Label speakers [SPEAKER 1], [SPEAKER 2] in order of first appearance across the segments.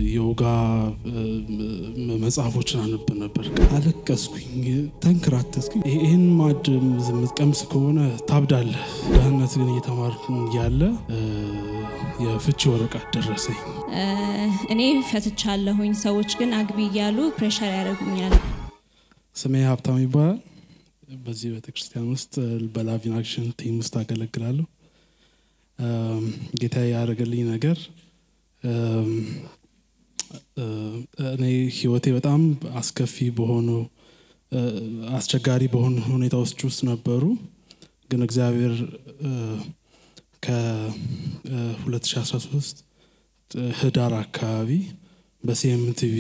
[SPEAKER 1] ዮጋ መጽሐፎችን አነብ ነበር አለቀስኩኝ ተንከራተትኩኝ ይሄን ማድም ዝምትቀምስ ከሆነ ታብዳለህ ዳህነት ግን እየተማርኩኝ ያለ የፍቺ ወረቀት ደረሰኝ
[SPEAKER 2] እኔ ፈትቻለሁኝ ሰዎች ግን አግቢ ይያሉ ፕሬሸር ያረጉኛል
[SPEAKER 1] ስሜ ሀብታም ይባላል በዚህ ቤተክርስቲያን ውስጥ በላቪን አክሽን ቲም ውስጥ አገለግላለሁ ጌታ ያረገልኝ ነገር እኔ ህይወቴ በጣም አስከፊ በሆኑ አስቸጋሪ በሆኑ ሁኔታዎች ውስጥ ነበሩ ግን እግዚአብሔር ከ2013 ህዳር አካባቢ በሲኤምቲቪ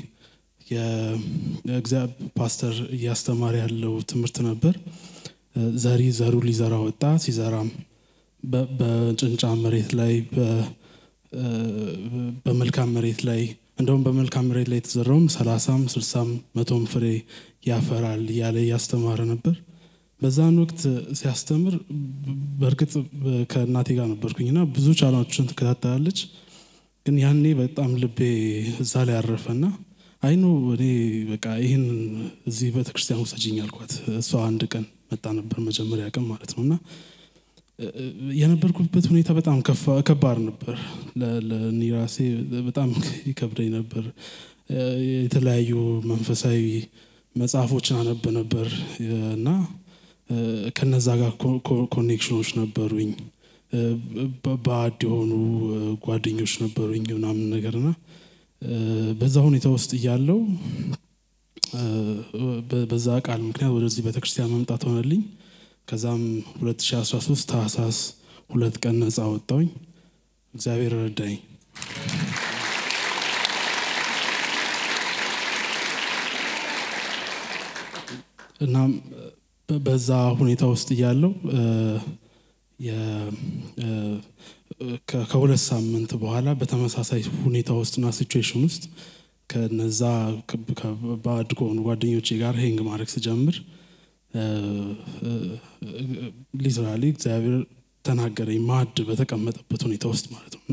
[SPEAKER 1] የእግዚአብሔር ፓስተር ያስተማረ ያለው ትምህርት ነበር ዘሩ ሊዘራ ወጣ ሲዘራም በጭንጫ መሬት ላይ በመልካም መሬት ላይ እንደውም በመልካም መሬት ላይ ተዘራው 30 60 100 ፍሬ ያፈራል ያለ ያስተማረ ነበር በዛን ወቅት ሲያስተምር በርግጥ ከእናቴ ጋር ነበርኩኝና ብዙ ቻናሎችን ተከታተላለች ግን ያኔ በጣም ልቤ እዛ ላይ አረፈና አይኑ እኔ በቃ ይሄን እዚህ ቤተክርስቲያን ወሰጂኝ አልኳት እሷ አንድ ቀን መጣ ነበር መጀመሪያ ቀን ማለት ነውና የነበርኩበት ሁኔታ በጣም ከባድ ነበር ለኒራሴ በጣም ይከብደኝ ነበር የተለያዩ መንፈሳዊ መጽሐፎችን አነብ ነበር እና ከነዛ ጋር ኮኔክሽኖች ነበሩኝ ባድ የሆኑ ጓደኞች ነበሩኝ ምናምን ነገርና በዛ ሁኔታ ውስጥ ያለው በዛ ቃል ምክንያት ወደዚህ ቤተክርስቲያን መምጣት ሆነልኝ ከዛም 2013 ታህሳስ 2 ቀን ነፃ ወጣሁኝ እግዚአብሔር ረዳኝ እና በዛ ሁኔታ ውስጥ ያለው ከሁለት ሳምንት በኋላ በተመሳሳይ ሁኔታ ውስጥና ሲቹዌሽን ውስጥ ከነዛ ከባድጎን ጓደኞቼ ጋር ሄንግ ማድረግ ስጀምር ሊትራሊ እግዚአብሔር ተናገረኝ ማድ በተቀመጠበት ሁኔታ ውስጥ ማለት ነውና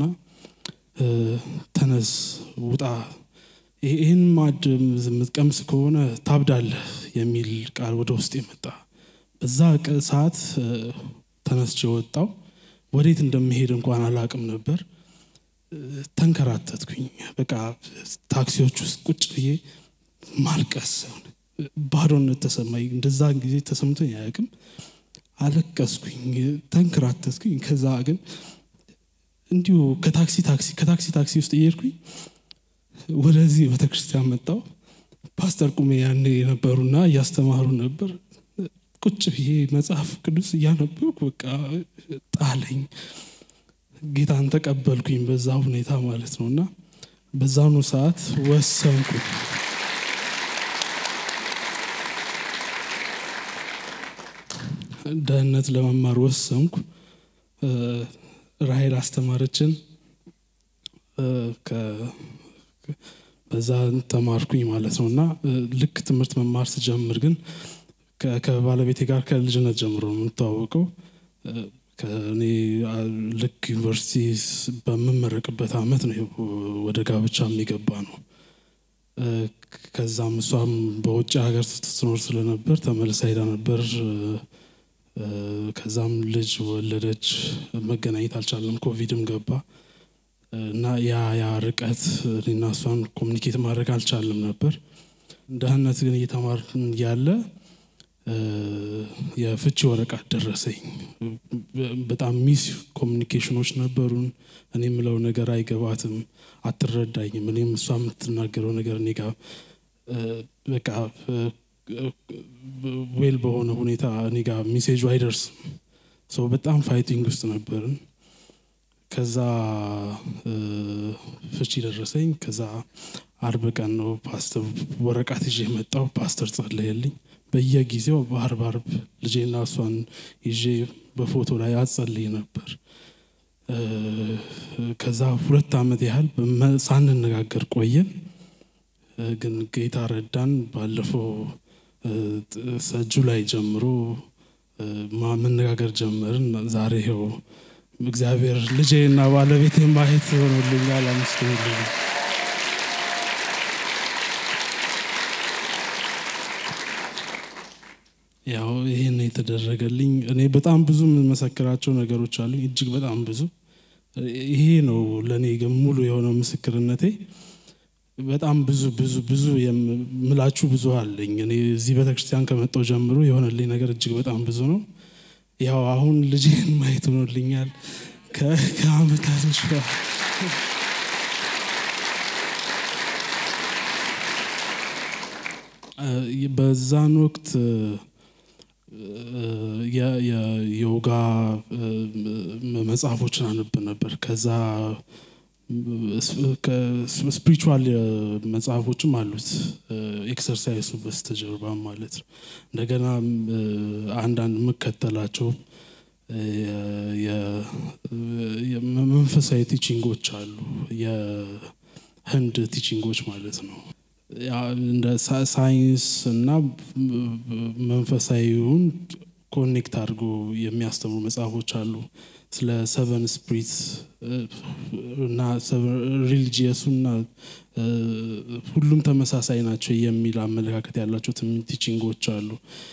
[SPEAKER 1] ተነስ ውጣ ይሄን ማድ ዝምትቀምስ ከሆነ ታብዳለህ የሚል ቃል ወደ ውስጥ የመጣ በዛ ሰዓት ተነስቼ ወጣው ወዴት እንደምሄድ እንኳን አላቅም ነበር ተንከራተትኩኝ በቃ ታክሲዎች ውስጥ ቁጭ ብዬ ማልቀስ ባዶነት ተሰማኝ እንደዛ ጊዜ ተሰምቶኝ ያያቅም አለቀስኩኝ ተንከራተትኩኝ ከዛ ግን እንዲሁ ከታክሲ ውስጥ እየሄድኩኝ ወደዚህ ቤተክርስቲያን መጣው ፓስተር ቁሜ ያኔ ነበሩና ያስተማሩ ነበር ቁጭ ብዬ መጽሐፍ ቅዱስ ያነበብኩ በቃ ጣለኝ ጌታን ተቀበልኩኝ በዛ ሁኔታ ማለት ነውና በዛኑ ሰዓት ወሰንኩ ዳህነት ለመማር ወሰንኩ ራሄል አስተማረችን በዛ ተማርኩኝ ማለት ነውና ልክ ትምህርት መማር ስጀምር ግን ከባለቤቴ ጋር ከልጅነት ጀምሮ የምንተዋወቀው ከኔ ልክ ዩኒቨርሲቲ በመመረቅበት አመት ነው ወደ ጋብቻ የሚገባ ነው ከዛም እሷም በውጭ ሀገር ስትኖር ስለነበር ተመልሳ ሄዳ ነበር ከዛም ልጅ ወለደች መገናኘት አልቻለም ኮቪድም ገባ እና ያ ርቀት እኔና እሷን ኮሙኒኬት ማድረግ አልቻለም ነበር ዳህነት ግን እየተማርኩኝ ያለ የፍቺ ወረቀት ደረሰኝ በጣም ሚስ ኮሙኒኬሽኖች ነበሩን እኔ ምለው ነገር አይገባትም አትረዳኝም እኔም እሷ የምትናገረው ነገር እኔ ጋር በቃ ዌል በሆነ ሁኔታ እኔ ጋር ሜሴጁ አይደርስም ሶ በጣም ፋይቲንግ ውስጥ ነበርን ከዛ ፍቺ ደረሰኝ ከዛ አርብ ቀን ነው ፓስተር ወረቀት ይዤ መጣው ፓስተር ጸለየልኝ በየጊዜው በአርብ ልጄና እሷን ይዤ በፎቶ ላይ አጸልይ ነበር ከዛ 2 አመት ያህል ሳንነጋገር ቆየን ግን ጌታ ረዳን ባለፈው ጁላይ ጀምሮ መነጋገር ጀመርን ዛሬ ይሄው እግዚአብሔር ልጄና ባለቤቴ ማየት ሆኖልኛል አመስግኑልኝ ያልተደረገልኝ እኔ በጣም ብዙ መሰክራቸው ነገሮች አሉ እጅግ በጣም ብዙ ይሄ ነው ለኔ ሙሉ የሆነው ምስክርነቴ በጣም ብዙ የምላችሁ ብዙ አለኝ እኔ እዚህ ቤተክርስቲያን ከመጣው ጀምሮ የሆነልኝ ነገር እጅግ በጣም ብዙ ነው ያው አሁን ልጄን ማየት ሆኖልኛል ከአመታቶች ጋር በዛን ወቅት የዮጋ መጽሐፎችን አነብ ነበር ከዛ ስፒሪቹዋል መጽሐፎችም አሉት ኤክሰርሳይሱ በስተጀርባ ማለት ነው እንደገና አንዳንድ መከተላቸው የመንፈሳዊ ቲቺንጎች አሉ የህንድ ቲቺንጎች ማለት ነው እንደ ሳይንስ እና መንፈሳዊውን ኮኔክት አድርጎ የሚያስተምሩ መጽሐፎች አሉ ስለ ሰቨን ስፒሪትስ እና ሪሊጂየስና ሁሉም ተመሳሳይ ናቸው የሚል አመለካከት ያላቸው ቲቺንጎች አሉ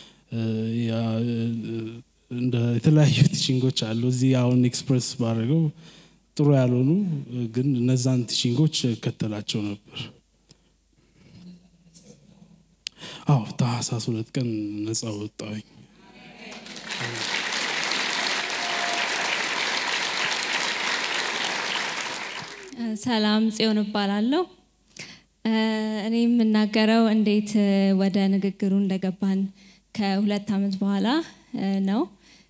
[SPEAKER 1] እንደ የተለያዩ ቲቺንጎች አሉ እዚህ አሁን ኤክስፕረስ ባደረገው ጥሩ ያልሆኑ ግን እነዛን ቲቺንጎች ከተላቸው ነበር ታህሳስ 2 ቀን ነፃ ወጣሁኝ
[SPEAKER 2] ሰላም ጽዮን እባላለሁ እኔ የምናገረው እንዴት ወደ ንግግሩ እንደገባን ከ2 አመት በኋላ ነው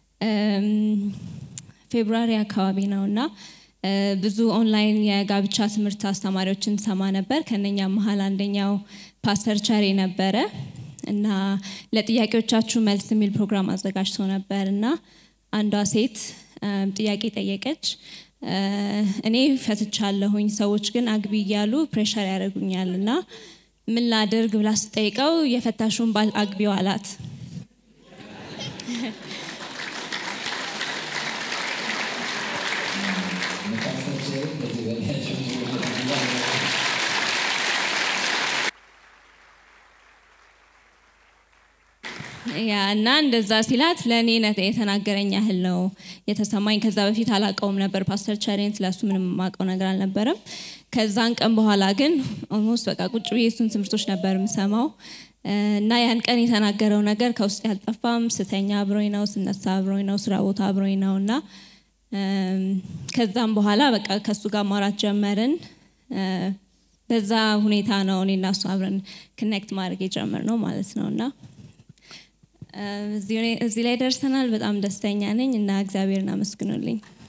[SPEAKER 2] ፌብሩዋሪ አካባቢ ነውና ብዙ ኦንላይን የጋብቻ ትምህርት አስተማሪዎችን ሰማ ነበር ከነኛ መሃል አንደኛው ፓስተር ቻሪ ነበረ እና ለጥያቄዎቻችሁ መልስ የሚል ፕሮግራም አዘጋጅቶ ነበርና አንዷ ሴት ጥያቄ ጠየቀች እኔ ፈትቻለሁኝ ሰዎች ግን አግቢ ይያሉ ፕሬሸር ያደርጉኛልና ምን ላድርግ ብላ ስጠይቀው የፈታሹን ባል አግቢው አላት እና እንደዛ ሲላት ለኔ የተናገረኝ ያህል ነው የተሰማኝ ከዛ በፊት አላቀውም ነበር ፓስተር ቻሬን ስለሱ ምንም ማቀው ነገር አልነበረም ከዛን ቀን በኋላ ግን ኦልሞስት በቃ ቁጭ ብዬ እሱን ትምህርቶች ነበር የምሰማው እና ያን ቀን የተናገረው ነገር ከውስጥ ያልጠፋም ስተኛ አብሮኝ ነው ስነሳ አብሮኝ ነው ስራ ቦታ አብሮኝ ነውና ከዛም በኋላ በቃ ከሱ ጋር ማውራት ጀመርን በዛ ሁኔታ ነው እኔና እሱ አብረን ኮኔክት ማድረግ የጀመርነው ማለት ነውና እዚህ ላይ ደርሰናል በጣም ደስተኛ ነኝ እና እግዚአብሔርን አመስግኑልኝ